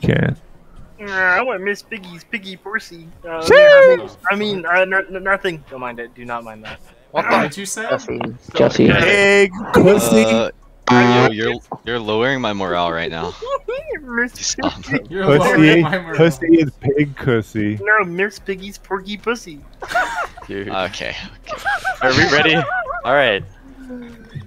can. I want Miss Piggy's piggy pussy. Nothing. Don't mind it. Do not mind that. What What did you say? Jesse. Pig pussy. You're lowering my morale right now. Miss Stop. Piggy. You're lowering my morale. Pussy is pig pussy. No, Miss Piggy's porky pussy. Dude. Okay. Are we ready? All right.